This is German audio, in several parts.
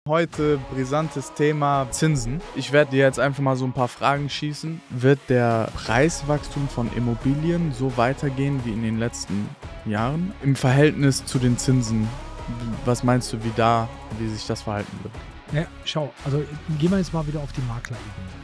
Heute brisantes Thema Zinsen. Ich werde dir jetzt einfach mal so ein paar Fragen schießen. Wird der Preiswachstum von Immobilien so weitergehen wie in den letzten Jahren? Im Verhältnis zu den Zinsen, was meinst du, wie sich das verhalten wird? Ja, schau, also gehen wir jetzt mal wieder auf die Maklerebene.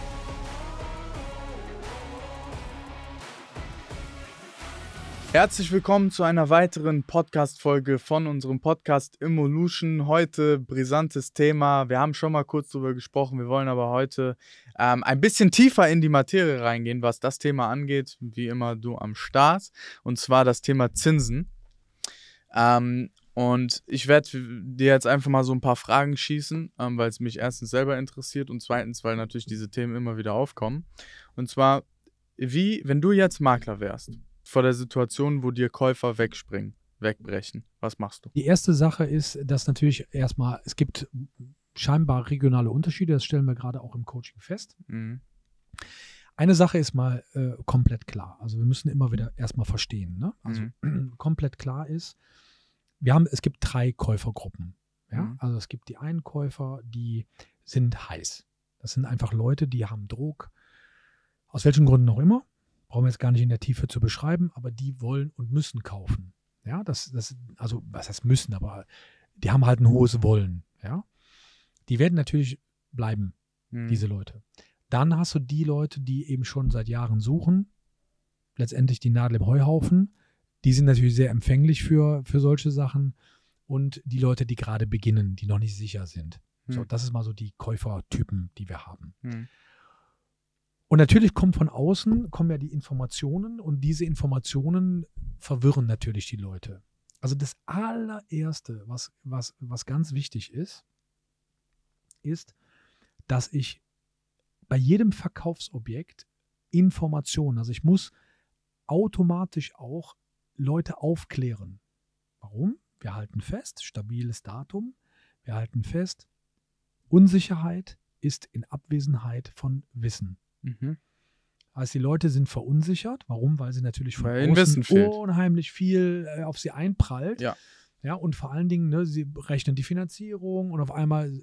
Herzlich willkommen zu einer weiteren Podcast-Folge von unserem Podcast Immolution. Heute brisantes Thema. Wir haben schon mal kurz drüber gesprochen. Wir wollen aber heute ein bisschen tiefer in die Materie reingehen, was das Thema angeht. Wie immer du am Start. Und zwar das Thema Zinsen. Und ich werde dir jetzt einfach mal so ein paar Fragen schießen, weil es mich erstens selber interessiert und zweitens, weil natürlich diese Themen immer wieder aufkommen. Und zwar, wenn du jetzt Makler wärst, vor der Situation, wo dir Käufer wegbrechen. Was machst du? Die erste Sache ist, dass natürlich erstmal, es gibt scheinbar regionale Unterschiede, das stellen wir gerade auch im Coaching fest. Mhm. Eine Sache ist mal komplett klar. Also wir müssen immer wieder erstmal verstehen. Ne? Also komplett klar ist, es gibt 3 Käufergruppen. Ja? Also es gibt die einen Käufer, die sind heiß. Das sind einfach Leute, die haben Druck, aus welchen Gründen auch immer. Brauchen wir jetzt gar nicht in der Tiefe zu beschreiben, aber die wollen und müssen kaufen. Ja, also was heißt müssen, aber die haben halt ein hohes Wollen. Ja, die werden natürlich bleiben, diese Leute. Dann hast du die Leute, die eben schon seit Jahren suchen, letztendlich die Nadel im Heuhaufen. Die sind natürlich sehr empfänglich für solche Sachen. Und die Leute, die gerade beginnen, die noch nicht sicher sind. So, das ist mal so die Käufertypen, die wir haben. Und natürlich kommen ja die Informationen und diese Informationen verwirren natürlich die Leute. Also das allererste, was ganz wichtig ist, dass ich bei jedem Verkaufsobjekt Informationen, also ich muss automatisch auch Leute aufklären. Warum? Wir halten fest, stabiles Datum, wir halten fest, Unsicherheit ist in Abwesenheit von Wissen. Also die Leute sind verunsichert. Warum? Weil sie natürlich von außen unheimlich viel auf sie einprallt. Ja, und vor allen Dingen, ne, sie rechnen die Finanzierung und auf einmal,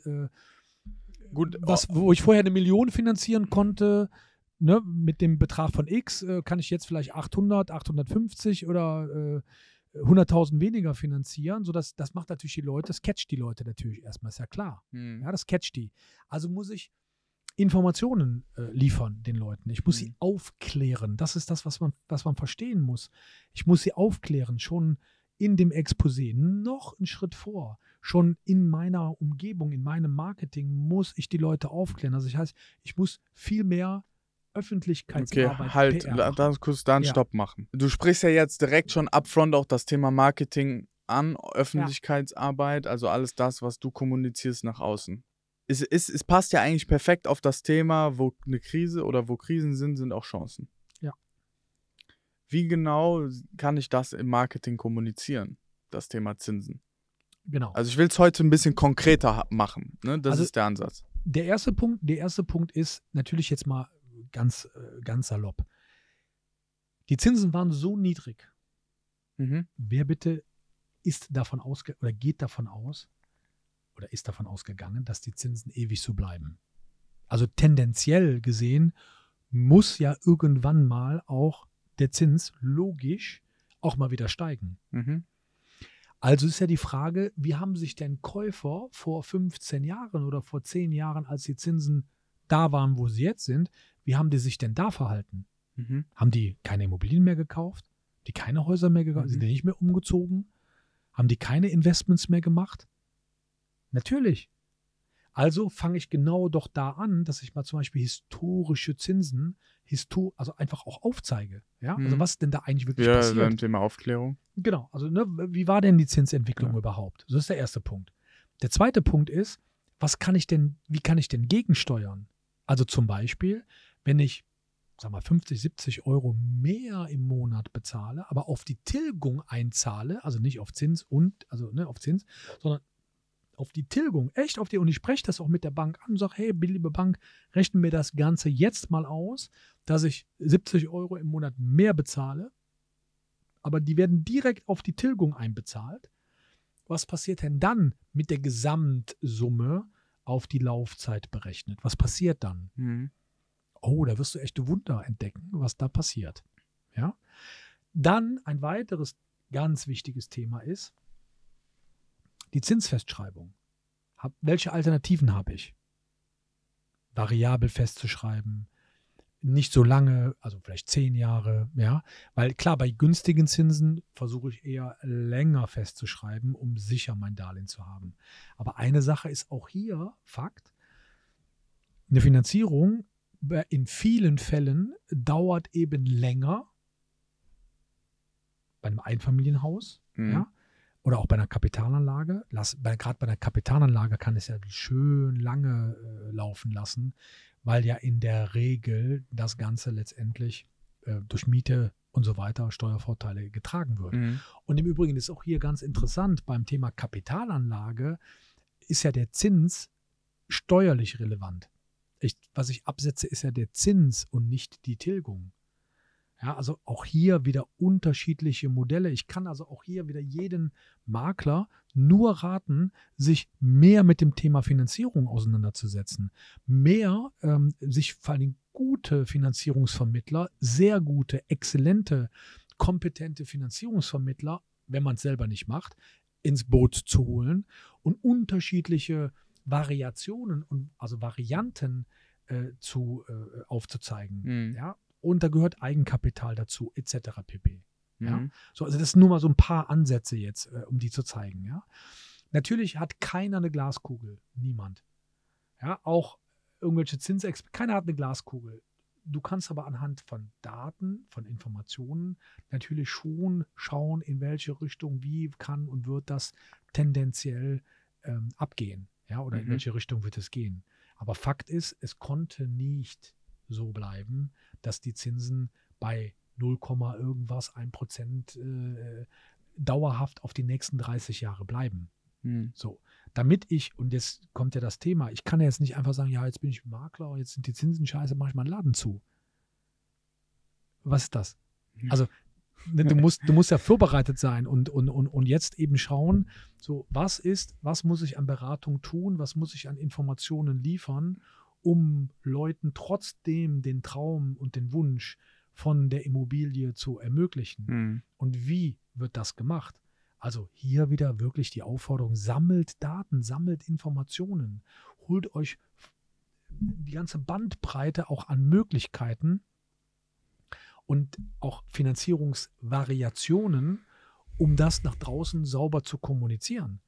wo ich vorher 1 Million finanzieren konnte, ne, mit dem Betrag von X, kann ich jetzt vielleicht 800, 850 oder 100.000 weniger finanzieren. Das macht natürlich das catcht die Leute natürlich erstmal, ist ja klar. Ja, das catcht die. Also muss ich Informationen liefern den Leuten. Ich muss sie aufklären. Das ist das, was man verstehen muss. Ich muss sie aufklären, schon in dem Exposé, noch einen Schritt vor. Schon in meiner Umgebung, in meinem Marketing muss ich die Leute aufklären. Also das heißt, ich muss viel mehr Öffentlichkeitsarbeit lass kurz da einen Stopp machen. Du sprichst ja jetzt direkt schon upfront auch das Thema Marketing an, Öffentlichkeitsarbeit, also alles das, was du kommunizierst nach außen. Es passt ja eigentlich perfekt auf das Thema, wo eine Krise oder wo Krisen sind auch Chancen. Ja. Wie genau kann ich das im Marketing kommunizieren, das Thema Zinsen? Genau. Also ich will es heute ein bisschen konkreter machen, ne? Das ist der Ansatz. Der erste Punkt ist natürlich jetzt mal ganz salopp. Die Zinsen waren so niedrig. Wer bitte geht davon aus, oder ist davon ausgegangen, dass die Zinsen ewig so bleiben. Also tendenziell gesehen muss ja irgendwann mal auch der Zins logisch auch mal wieder steigen. Also ist ja die Frage, wie haben sich denn Käufer vor 15 Jahren oder vor 10 Jahren, als die Zinsen da waren, wo sie jetzt sind, wie haben die sich denn da verhalten? Haben die keine Immobilien mehr gekauft? Die keine Häuser mehr gekauft? Sind die nicht mehr umgezogen? Haben die keine Investments mehr gemacht? Natürlich. Also fange ich genau doch da an, dass ich mal zum Beispiel historische Zinsen, also einfach auch aufzeige. Ja? Also was ist denn da eigentlich wirklich passiert? Ja, beim Thema Aufklärung. Genau. Also wie war denn die Zinsentwicklung überhaupt? So ist der erste Punkt. Der zweite Punkt ist, wie kann ich denn gegensteuern? Also zum Beispiel, wenn ich, 50, 70 Euro mehr im Monat bezahle, aber auf die Tilgung einzahle, also nicht auf Zins auf Zins, sondern auf die Tilgung, und ich spreche das auch mit der Bank an und sage, hey, liebe Bank, rechnen mir das Ganze jetzt mal aus, dass ich 70 Euro im Monat mehr bezahle, aber die werden direkt auf die Tilgung einbezahlt was passiert denn dann mit der Gesamtsumme auf die Laufzeit berechnet? Was passiert dann? Oh, da wirst du echte Wunder entdecken, was da passiert. Ja? Dann ein weiteres ganz wichtiges Thema ist die Zinsfestschreibung. Welche Alternativen habe ich? Variabel festzuschreiben, nicht so lange, also vielleicht 10 Jahre, ja, weil klar, bei günstigen Zinsen versuche ich eher länger festzuschreiben, um sicher mein Darlehen zu haben. Aber eine Sache ist auch hier Fakt, eine Finanzierung in vielen Fällen dauert eben länger bei einem Einfamilienhaus, ja, oder auch bei einer Kapitalanlage. Gerade bei einer Kapitalanlage kann es ja schön lange laufen lassen, weil ja in der Regel das Ganze letztendlich durch Miete und so weiter Steuervorteile getragen wird. Und im Übrigen ist auch hier ganz interessant, beim Thema Kapitalanlage ist ja der Zins steuerlich relevant. Was ich absetze, ist ja der Zins und nicht die Tilgung. Ja, also auch hier wieder unterschiedliche Modelle. Ich kann also auch hier wieder jeden Makler nur raten, sich mehr mit dem Thema Finanzierung auseinanderzusetzen. Sich vor allem gute Finanzierungsvermittler, sehr gute, exzellente, kompetente Finanzierungsvermittler, wenn man es selber nicht macht, ins Boot zu holen und unterschiedliche Variationen und also Varianten aufzuzeigen. Ja? Und da gehört Eigenkapital dazu, etc. pp. Ja? So, also das sind nur mal so ein paar Ansätze jetzt, um die zu zeigen. Ja? Natürlich hat keiner eine Glaskugel. Niemand. Ja? Auch irgendwelche Zinsexperten. Keiner hat eine Glaskugel. Du kannst aber anhand von Daten, von Informationen natürlich schon schauen, in welche Richtung, wie kann und wird das tendenziell abgehen. Ja? Oder in welche Richtung wird es gehen. Aber Fakt ist, es konnte nicht so bleiben, dass die Zinsen bei 0, irgendwas 1% dauerhaft auf die nächsten 30 Jahre bleiben. So, damit und jetzt kommt ja das Thema, ich kann ja jetzt nicht einfach sagen, ja, jetzt bin ich Makler, jetzt sind die Zinsen scheiße, mache ich meinen Laden zu. Was ist das? Also, du musst ja vorbereitet sein und jetzt eben schauen, so, was muss ich an Beratung tun, was muss ich an Informationen liefern, um Leuten trotzdem den Traum und den Wunsch von der Immobilie zu ermöglichen. Und wie wird das gemacht? Also hier wieder wirklich die Aufforderung, sammelt Daten, sammelt Informationen, holt euch die ganze Bandbreite auch an Möglichkeiten und auch Finanzierungsvariationen, um das nach draußen sauber zu kommunizieren.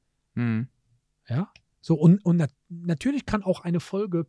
Ja? So, und natürlich kann auch eine Folge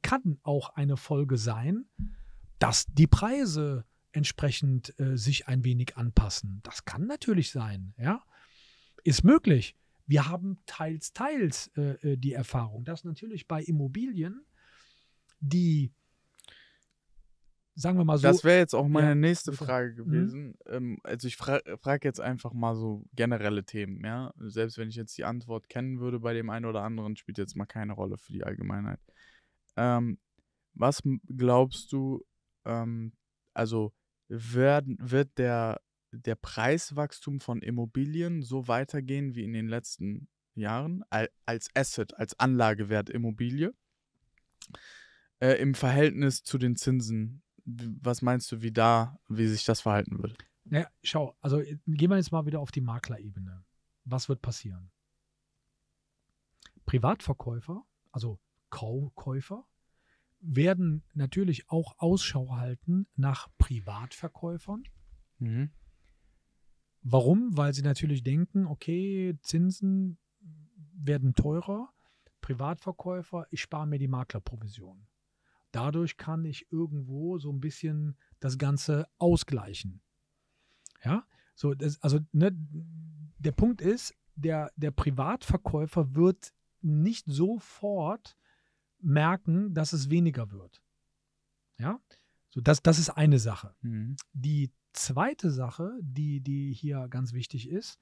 sein, dass die Preise entsprechend sich ein wenig anpassen. Das kann natürlich sein, ja. Ist möglich. Wir haben teils die Erfahrung, dass natürlich bei Immobilien, die, sagen wir mal so. Das wäre jetzt auch meine nächste Frage gewesen. Also ich frage jetzt einfach mal so generelle Themen, ja. Selbst wenn ich jetzt die Antwort kennen würde bei dem einen oder anderen, spielt jetzt mal keine Rolle für die Allgemeinheit. Was glaubst du, also wird der Preiswachstum von Immobilien so weitergehen wie in den letzten Jahren als Asset, als Anlagewert Immobilie im Verhältnis zu den Zinsen? Was meinst du, wie sich das verhalten würde? Naja, schau, also gehen wir jetzt mal wieder auf die Maklerebene. Was wird passieren? Privatverkäufer, also Käufer, werden natürlich auch Ausschau halten nach Privatverkäufern. Warum? Weil sie natürlich denken, okay, Zinsen werden teurer, Privatverkäufer, ich spare mir die Maklerprovision. Dadurch kann ich irgendwo so ein bisschen das Ganze ausgleichen. Ja, so, der Punkt ist, der Privatverkäufer wird nicht sofort merken, dass es weniger wird. Ja, so das ist eine Sache. Die zweite Sache, die hier ganz wichtig ist,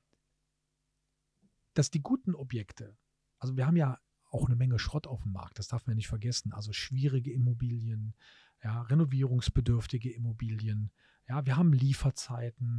dass die guten Objekte, also wir haben ja auch eine Menge Schrott auf dem Markt, das darf man nicht vergessen, also schwierige Immobilien, ja, renovierungsbedürftige Immobilien, ja, wir haben Lieferzeiten,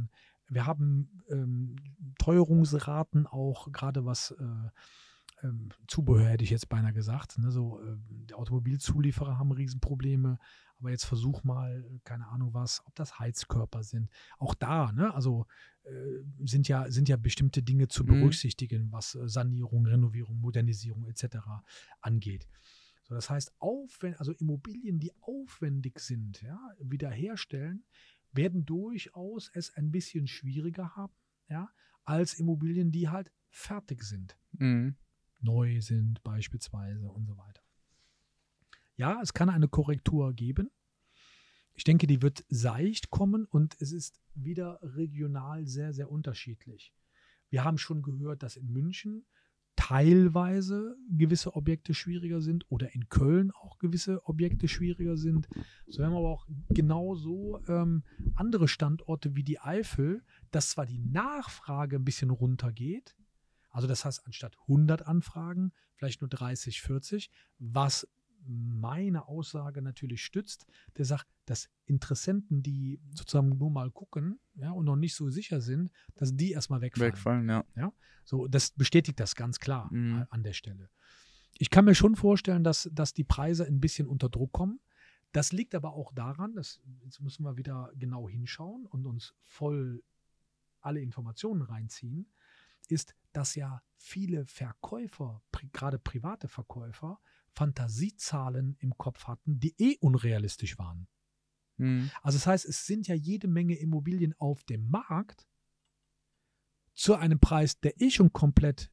Wir haben Teuerungsraten auch, gerade was Zubehör hätte ich jetzt beinahe gesagt. Ne? Die Automobilzulieferer haben Riesenprobleme. Aber jetzt versuch mal, keine Ahnung was, ob das Heizkörper sind. Auch da, ne? Also sind ja bestimmte Dinge zu berücksichtigen, was Sanierung, Renovierung, Modernisierung etc. angeht. So, das heißt, also Immobilien, die aufwendig sind, ja, wiederherstellen, werden durchaus es ein bisschen schwieriger haben, ja, als Immobilien, die halt fertig sind. Neu sind beispielsweise und so weiter. Ja, es kann eine Korrektur geben. Ich denke, die wird seicht kommen und es ist wieder regional sehr, sehr unterschiedlich. Wir haben schon gehört, dass in München teilweise gewisse Objekte schwieriger sind oder in Köln auch gewisse Objekte schwieriger sind. So haben wir aber auch genauso andere Standorte wie die Eifel, dass zwar die Nachfrage ein bisschen runtergeht, also das heißt, anstatt 100 Anfragen, vielleicht nur 30, 40, was meine Aussage natürlich stützt, der sagt, dass Interessenten, die sozusagen nur mal gucken, ja, und noch nicht so sicher sind, dass die erstmal wegfallen. Ja. So, das bestätigt das ganz klar an der Stelle. Ich kann mir schon vorstellen, dass die Preise ein bisschen unter Druck kommen. Das liegt aber auch daran, jetzt müssen wir wieder genau hinschauen und uns voll alle Informationen reinziehen, ist, dass ja viele Verkäufer, gerade private Verkäufer, Fantasiezahlen im Kopf hatten, die unrealistisch waren. Also das heißt, es sind ja jede Menge Immobilien auf dem Markt zu einem Preis, der schon komplett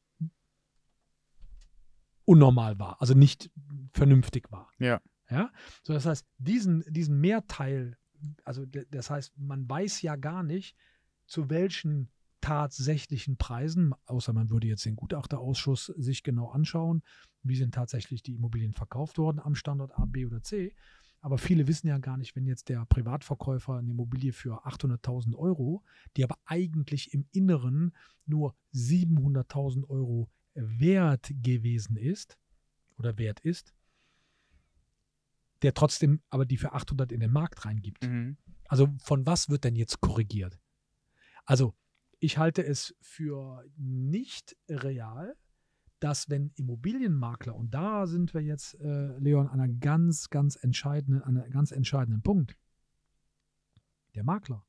unnormal war, also nicht vernünftig war. Ja. So, das heißt, diesen Mehrteil, also das heißt, man weiß ja gar nicht, zu welchen tatsächlichen Preisen, außer man würde jetzt den Gutachterausschuss sich genau anschauen, wie sind tatsächlich die Immobilien verkauft worden am Standort A, B oder C. Aber viele wissen ja gar nicht, wenn jetzt der Privatverkäufer eine Immobilie für 800.000 Euro, die aber eigentlich im Inneren nur 700.000 Euro wert gewesen ist oder wert ist, der trotzdem aber die für 800 in den Markt reingibt. Also von was wird denn jetzt korrigiert? Also ich halte es für nicht real, dass wenn Immobilienmakler, und da sind wir jetzt, Leon, an einem ganz entscheidenden Punkt, der Makler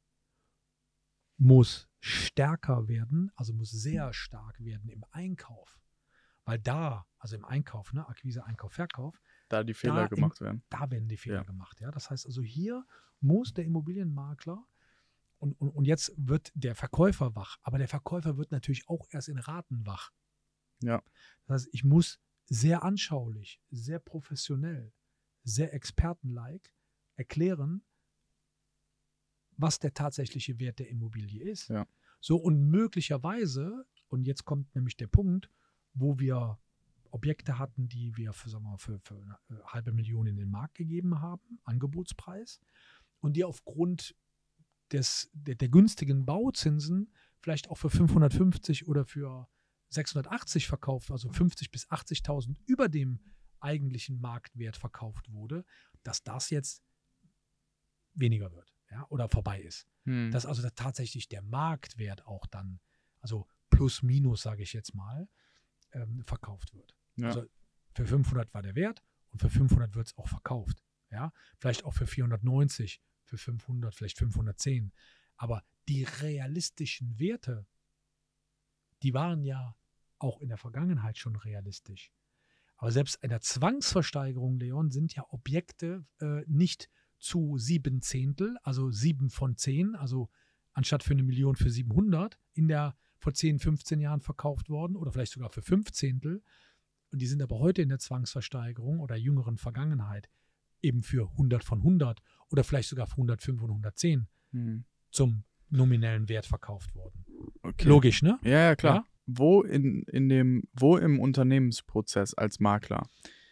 muss stärker werden, also muss sehr stark werden im Einkauf. Weil da, also im Einkauf, ne, Akquise, Einkauf, Verkauf, da die Fehler gemacht werden. Da werden die Fehler gemacht. Ja? Das heißt also, hier muss der Immobilienmakler und jetzt wird der Verkäufer wach, aber der Verkäufer wird natürlich auch erst in Raten wach. Ja. Das heißt, ich muss sehr anschaulich, sehr professionell, sehr expertenlike erklären, was der tatsächliche Wert der Immobilie ist. Ja. So, und möglicherweise, und jetzt kommt nämlich der Punkt, wo wir Objekte hatten, die wir für 500.000 in den Markt gegeben haben, Angebotspreis, und die aufgrund der günstigen Bauzinsen vielleicht auch für 550 oder für 680 verkauft, also 50.000 bis 80.000 über dem eigentlichen Marktwert verkauft wurde, dass das jetzt weniger wird, ja, oder vorbei ist. Dass also tatsächlich der Marktwert auch dann, also plus minus, sage ich jetzt mal, verkauft wird. Ja. Also für 500 war der Wert und für 500 wird es auch verkauft. Ja? Vielleicht auch für 490, für 500, vielleicht 510. Aber die realistischen Werte, die waren ja auch in der Vergangenheit schon realistisch. Aber selbst in der Zwangsversteigerung, Leon, sind ja Objekte nicht zu 7/10, also 7 von 10, also anstatt für 1 Million für 700 vor 10, 15 Jahren verkauft worden oder vielleicht sogar für 5/10. Und die sind aber heute in der Zwangsversteigerung oder jüngeren Vergangenheit eben für 100 von 100 oder vielleicht sogar für 105 und 110 zum nominellen Wert verkauft worden. Okay. Logisch, ne? Ja, klar. Ja? Wo im Unternehmensprozess als Makler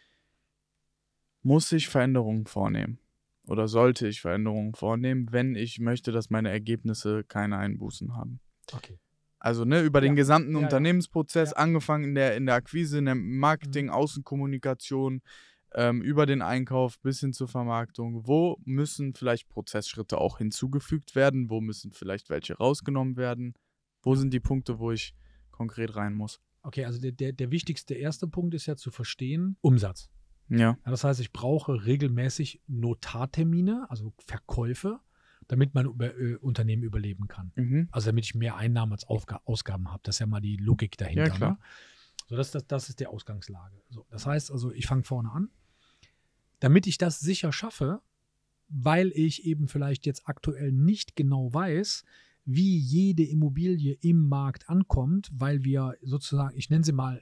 muss ich Veränderungen vornehmen? Oder sollte ich Veränderungen vornehmen, wenn ich möchte, dass meine Ergebnisse keine Einbußen haben? Okay. Also über den gesamten Unternehmensprozess, Ja. angefangen in der Akquise, in der Marketing, Außenkommunikation, über den Einkauf bis hin zur Vermarktung. Wo müssen vielleicht Prozessschritte auch hinzugefügt werden? Wo müssen vielleicht welche rausgenommen werden? Wo sind die Punkte, wo ich konkret rein muss? Okay, also der wichtigste erste Punkt ist ja zu verstehen, Umsatz. Ja. Das heißt, ich brauche regelmäßig Notartermine, also Verkäufe, damit mein Unternehmen überleben kann. Also damit ich mehr Einnahmen als Ausgaben habe. Das ist ja mal die Logik dahinter. Ja, klar. Ne? So, das ist die Ausgangslage. So, das heißt also, ich fange vorne an. Damit ich das sicher schaffe, weil ich eben vielleicht jetzt aktuell nicht genau weiß, wie jede Immobilie im Markt ankommt, weil wir sozusagen, ich nenne sie mal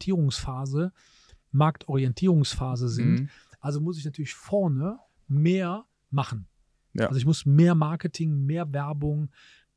Marktorientierungsphase sind. Also muss ich natürlich vorne mehr machen. Ja. Also ich muss mehr Marketing, mehr Werbung,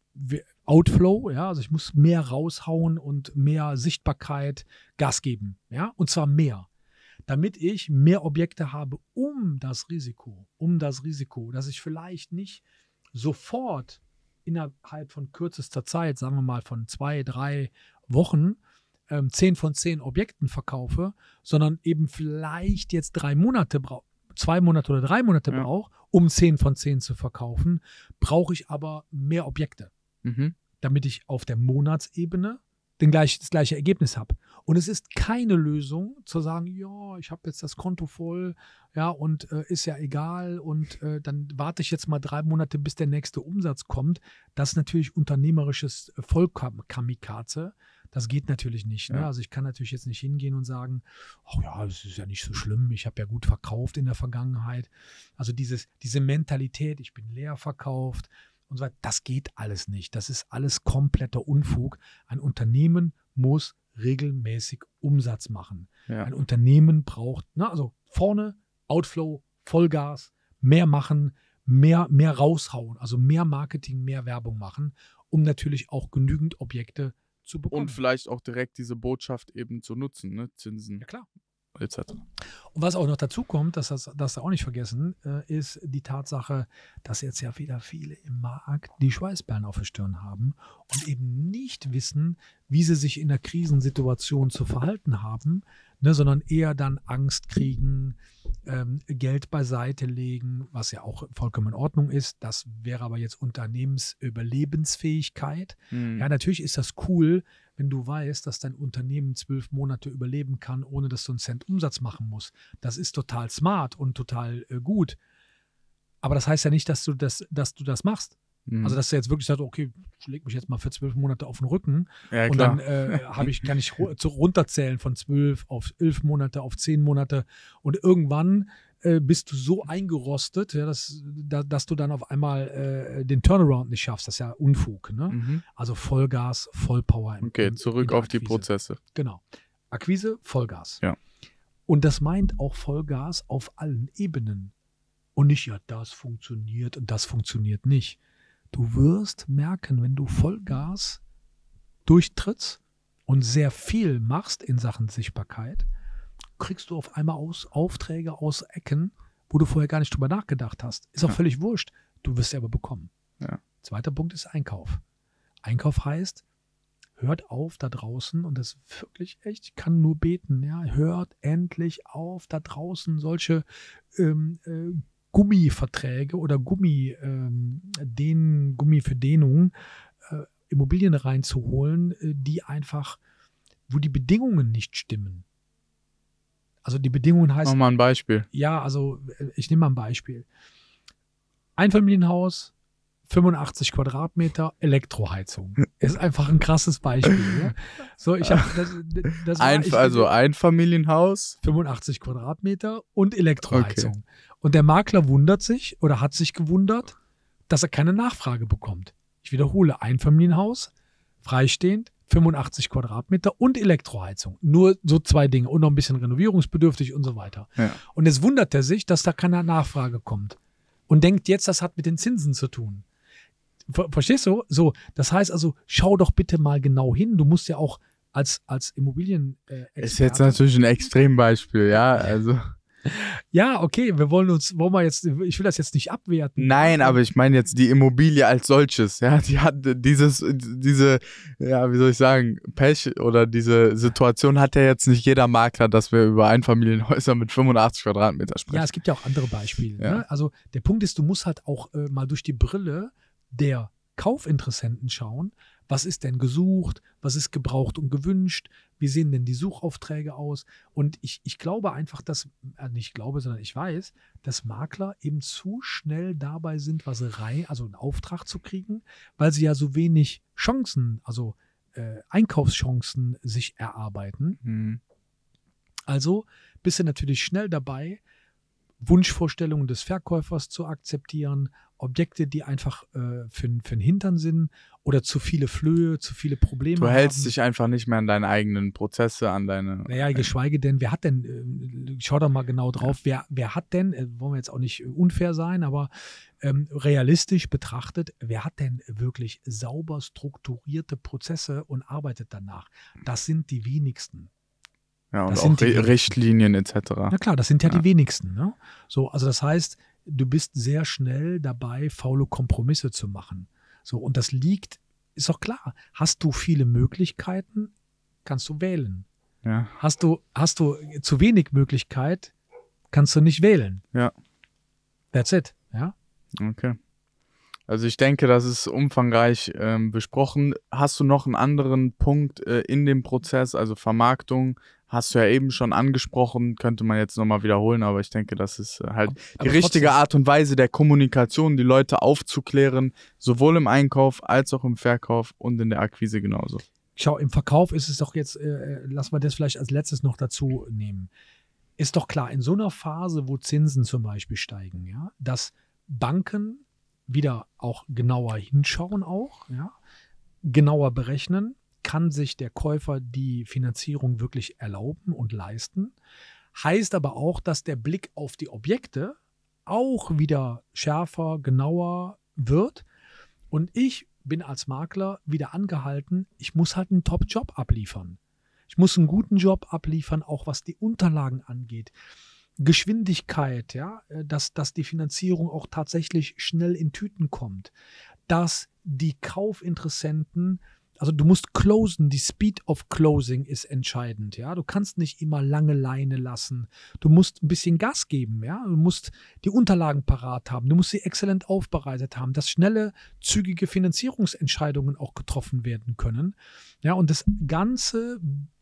Outflow, ja, also ich muss mehr raushauen und mehr Sichtbarkeit, Gas geben, ja, und zwar mehr, damit ich mehr Objekte habe, um das Risiko, dass ich vielleicht nicht sofort innerhalb von kürzester Zeit, sagen wir mal von 2-3 Wochen, 10 von 10 Objekten verkaufe, sondern eben vielleicht jetzt 3 Monate brauche, 2 Monate oder 3 Monate brauche, um 10 von 10 zu verkaufen, brauche ich aber mehr Objekte, damit ich auf der Monatsebene das gleiche Ergebnis habe. Und es ist keine Lösung zu sagen, ja, ich habe jetzt das Konto voll, ja, und ist ja egal und dann warte ich jetzt mal 3 Monate, bis der nächste Umsatz kommt. Das ist natürlich unternehmerisches Vollkamikaze. Das geht natürlich nicht. Ne? Also ich kann natürlich jetzt nicht hingehen und sagen, ach ja, es ist ja nicht so schlimm, ich habe ja gut verkauft in der Vergangenheit. Also diese Mentalität, ich bin leer verkauft und so weiter, das geht alles nicht. Das ist alles kompletter Unfug. Ein Unternehmen muss regelmäßig Umsatz machen. Ja. Ein Unternehmen braucht, also vorne, Outflow, Vollgas, mehr machen, mehr raushauen, also mehr Marketing, mehr Werbung machen, um natürlich auch genügend Objekte zu bekommen. Und vielleicht auch direkt diese Botschaft eben zu nutzen, ne? Zinsen. Ja, klar. Etc. Und was auch noch dazu kommt, das auch nicht vergessen, ist die Tatsache, dass jetzt ja wieder viele im Markt die Schweißperlen auf der Stirn haben und eben nicht wissen, wie sie sich in der Krisensituation zu verhalten haben, ne, sondern eher dann Angst kriegen, Geld beiseite legen, was ja auch vollkommen in Ordnung ist. Das wäre aber jetzt Unternehmensüberlebensfähigkeit. Ja, natürlich ist das cool, wenn du weißt, dass dein Unternehmen 12 Monate überleben kann, ohne dass du einen Cent Umsatz machen musst. Das ist total smart und total gut. Aber das heißt ja nicht, dass du das machst. Also, dass du jetzt wirklich sagst, okay, ich lege mich jetzt mal für 12 Monate auf den Rücken und dann kann ich runterzählen von 12 auf 11 Monate, auf 10 Monate und irgendwann bist du so eingerostet, ja, dass du dann auf einmal den Turnaround nicht schaffst. Das ist ja Unfug. Ne? Also Vollgas, Vollpower. Okay, zurück auf die Prozesse. Genau. Akquise, Vollgas. Ja. Und das meint auch Vollgas auf allen Ebenen. Und nicht, ja, das funktioniert und das funktioniert nicht. Du wirst merken, wenn du Vollgas durchtrittst und sehr viel machst in Sachen Sichtbarkeit, kriegst du auf einmal Aufträge aus Ecken, wo du vorher gar nicht drüber nachgedacht hast. Ist auch völlig wurscht. Du wirst sie aber bekommen. Ja. Zweiter Punkt ist Einkauf. Einkauf heißt, hört auf da draußen, und das ist wirklich echt, ich kann nur beten, ja, hört endlich auf da draußen solche Gummiverträge oder Gummi für Dehnung, Immobilien reinzuholen, die einfach, wo die Bedingungen nicht stimmen. Also die Bedingungen heißen... Mach mal ein Beispiel. Ja, also ich nehme mal ein Beispiel. Einfamilienhaus, 85 Quadratmeter, Elektroheizung. Ist einfach ein krasses Beispiel. Ja? So, ich habe Einfamilienhaus, 85 Quadratmeter und Elektroheizung. Okay. Und der Makler wundert sich oder hat sich gewundert, dass er keine Nachfrage bekommt. Ich wiederhole, Einfamilienhaus, freistehend, 85 Quadratmeter und Elektroheizung. Nur so 2 Dinge und noch ein bisschen renovierungsbedürftig und so weiter. Ja. Und jetzt wundert er sich, dass da keine Nachfrage kommt. Und denkt jetzt, das hat mit den Zinsen zu tun. Verstehst du? So, das heißt also, schau doch bitte mal genau hin. Du musst ja auch als Immobilien ist jetzt natürlich ein Extrembeispiel, ja, also. Ja, okay, ich will das jetzt nicht abwerten. Nein, aber ich meine jetzt die Immobilie als solches, ja, die hat diese, ja, wie soll ich sagen, Pech oder diese Situation hat ja jetzt nicht jeder Makler, dass wir über Einfamilienhäuser mit 85 Quadratmeter sprechen. Ja, es gibt ja auch andere Beispiele. Ja. Ne? Also der Punkt ist, du musst halt auch mal durch die Brille der Kaufinteressenten schauen, was ist denn gesucht, was ist gebraucht und gewünscht, wie sehen denn die Suchaufträge aus? Und ich glaube einfach, sondern ich weiß, dass Makler eben zu schnell dabei sind, also einen Auftrag zu kriegen, weil sie ja so wenig Chancen, also Einkaufschancen sich erarbeiten. Mhm. Also bist du natürlich schnell dabei, Wunschvorstellungen des Verkäufers zu akzeptieren, Objekte, die einfach für den Hintern sind oder zu viele Flöhe, zu viele Probleme Du hältst haben. dich einfach nicht mehr an deine eigenen Prozesse, an deine... Naja, geschweige denn, wer hat denn, schau doch mal genau drauf, wer hat denn, wollen wir jetzt auch nicht unfair sein, aber realistisch betrachtet, wer hat denn wirklich sauber strukturierte Prozesse und arbeitet danach? Das sind die wenigsten. Ja, und Das auch sind die Richtlinien etc. Na klar, das sind ja die wenigsten. Ne? So, also das heißt, du bist sehr schnell dabei, faule Kompromisse zu machen. So, und das ist doch klar. Hast du viele Möglichkeiten, kannst du wählen. Ja. Hast du zu wenig Möglichkeit, kannst du nicht wählen. Ja. That's it. Ja. Okay. Also ich denke, das ist umfangreich besprochen. Hast du noch einen anderen Punkt in dem Prozess, also Vermarktung? Hast du ja eben schon angesprochen, könnte man jetzt nochmal wiederholen, aber ich denke, das ist halt die richtige Art und Weise der Kommunikation, die Leute aufzuklären, sowohl im Einkauf als auch im Verkauf und in der Akquise genauso. Schau, im Verkauf ist es doch jetzt, lass mal das vielleicht als letztes noch dazu nehmen. Ist doch klar, in so einer Phase, wo Zinsen zum Beispiel steigen, ja, dass Banken wieder auch genauer hinschauen auch, ja, genauer berechnen, kann sich der Käufer die Finanzierung wirklich erlauben und leisten. Heißt aber auch, dass der Blick auf die Objekte auch wieder schärfer, genauer wird. Und ich bin als Makler wieder angehalten, ich muss halt einen Top-Job abliefern. Ich muss einen guten Job abliefern, auch was die Unterlagen angeht. Geschwindigkeit, ja, dass die Finanzierung auch tatsächlich schnell in Tüten kommt. Dass die Kaufinteressenten, also du musst closen, die Speed of Closing ist entscheidend, ja. Du kannst nicht immer lange Leine lassen. Du musst ein bisschen Gas geben, ja. Du musst die Unterlagen parat haben. Du musst sie exzellent aufbereitet haben, dass schnelle, zügige Finanzierungsentscheidungen auch getroffen werden können. Ja, und das Ganze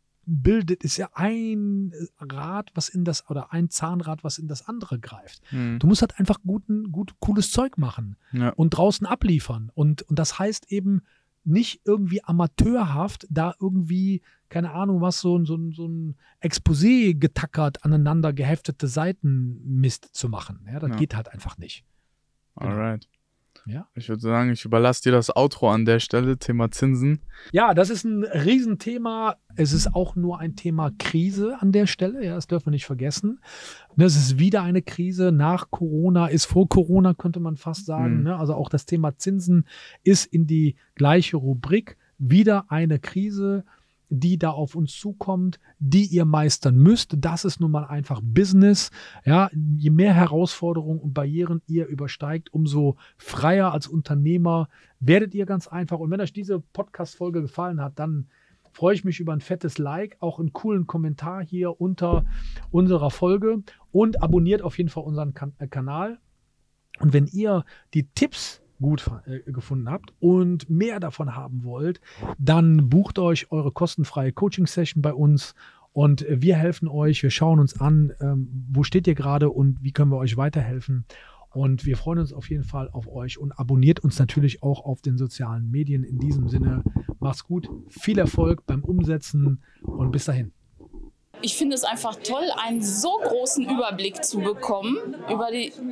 ist ja ein Rad, ein Zahnrad, was in das andere greift. Du musst halt einfach cooles Zeug machen und draußen abliefern. Und das heißt eben, nicht irgendwie amateurhaft da irgendwie, keine Ahnung was, so ein Exposé getackert, aneinander geheftete Seitenmist zu machen. Ja, das geht halt einfach nicht. Genau. Alright. Ja? Ich würde sagen, ich überlasse dir das Outro an der Stelle, Thema Zinsen. Ja, das ist ein Riesenthema. Es ist auch nur ein Thema Krise an der Stelle. Ja, das dürfen wir nicht vergessen. Es ist wieder eine Krise nach Corona, ist vor Corona, könnte man fast sagen. Also auch das Thema Zinsen ist in die gleiche Rubrik. Wieder eine Krise, die da auf uns zukommt, die ihr meistern müsst. Das ist nun mal einfach Business. Ja, je mehr Herausforderungen und Barrieren ihr übersteigt, umso freier als Unternehmer werdet ihr ganz einfach. Und wenn euch diese Podcast-Folge gefallen hat, dann freue ich mich über ein fettes Like, auch einen coolen Kommentar hier unter unserer Folge und abonniert auf jeden Fall unseren Kanal. Und wenn ihr die Tipps gut gefunden habt und mehr davon haben wollt, dann bucht euch eure kostenfreie Coaching-Session bei uns und wir helfen euch, wir schauen uns an, wo steht ihr gerade und wie können wir euch weiterhelfen. Und wir freuen uns auf jeden Fall auf euch und abonniert uns natürlich auch auf den sozialen Medien. In diesem Sinne, macht's gut, viel Erfolg beim Umsetzen und bis dahin. Ich finde es einfach toll, einen so großen Überblick zu bekommen über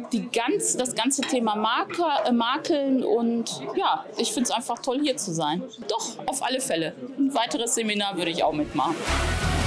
das ganze Thema Makeln und ja, ich finde es einfach toll, hier zu sein. Doch, auf alle Fälle. Ein weiteres Seminar würde ich auch mitmachen.